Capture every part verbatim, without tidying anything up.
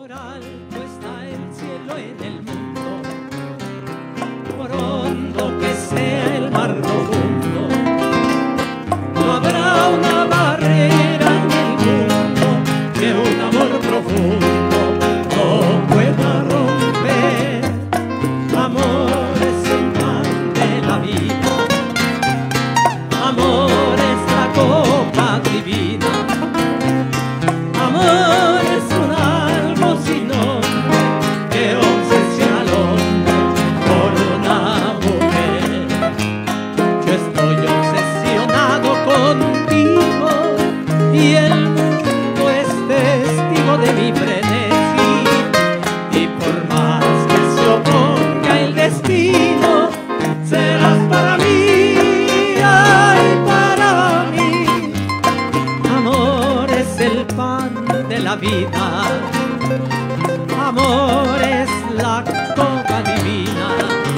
Por alto está el cielo en el mundo, por hondo que sea el mar profundo, no habrá una barrera en el mundo que un amor profundo no pueda romper. Amor es el pan de la vida, amor es la copa divina, amor es un algo sin nombre que obsesiona al hombre por una mujer. Yo estoy obsesionado contigo y el mundo es testigo de mi frenesí, y por más que se oponga el destino, serás para mí, ay, para mí. Amor es el pan de la vida, amor es la copa divina,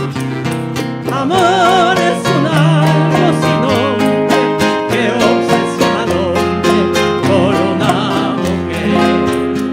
amor es un algo sin nombre que obsesiona al hombre por una mujer.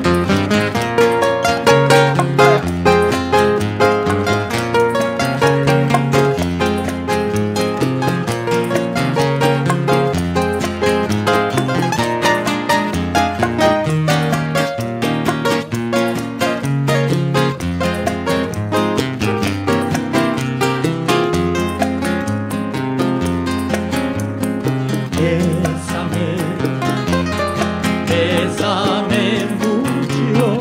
Bésame, bésame mucho,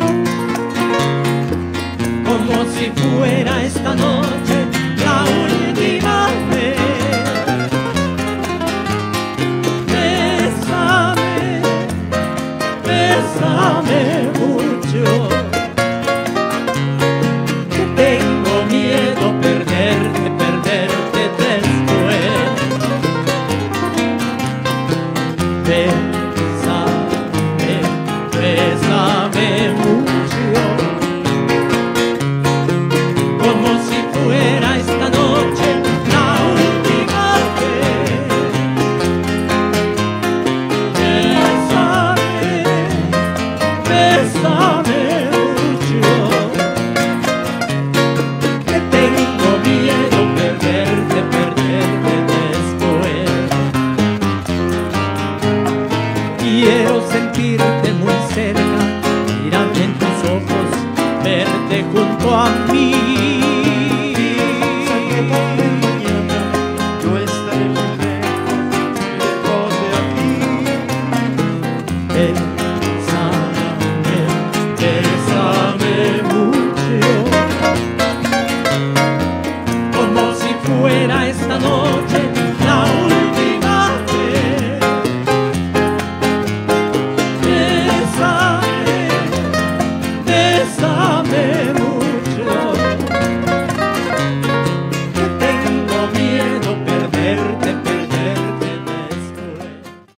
como si fuera esta noche la última vez. Bésame, bésame mucho, que tengo miedo perderte, perderte después. Bésame, bésame mucho, como si fuera esta noche la última vez. Bésame, bésame mucho, que tengo miedo perderte, perderte después. Quiero sentirte muy cerca, mirarte en tus ojos, verte junto a mí.